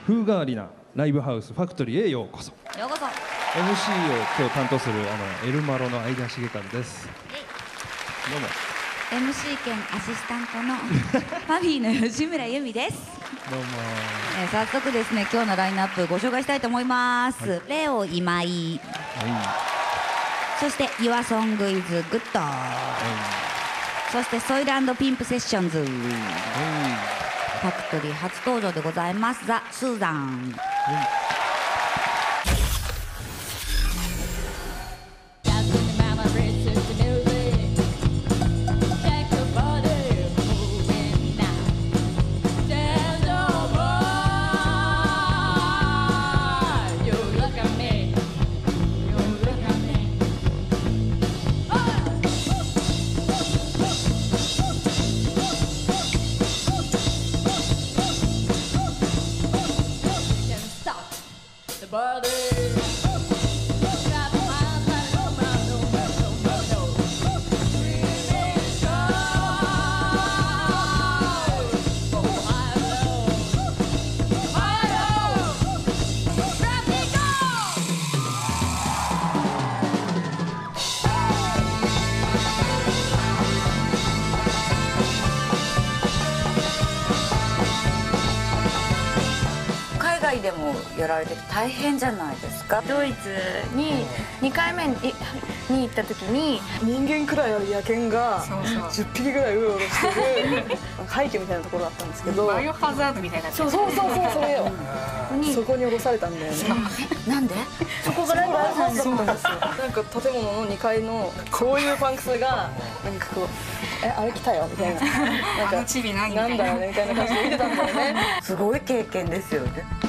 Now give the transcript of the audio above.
風変わりなライブハウスファクトリーへようこそ。 ようこそ。 MC を今日担当するエルマロの相田茂和です。どうも。 MC 兼アシスタントのファミーの吉村由美です。 どうも。 早速ですね、今日のラインナップご紹介したいと思います。レオ今井、そして Your Song is Good、そしてソイル&ピンプセッションズ、ファクトリー初登場でございます。ザ・スーザン。海外でもやられてて大変じゃないですか。 ドイツに2回目に行った時に人間くらいある野犬が10匹ぐらいうろうろしてる廃墟みたいなところだったんですけど、 バイオハザードみたいな。 そうそれよ。そこに降ろされたんだよね。 なんで？ そこがライブハウスだったんですよ。なんか建物の2階のこういうパンクスがなんかこうあれ来たよみたいな、なんかなんだよねみたいな感じで見てたんだよね。 すごい経験ですよね。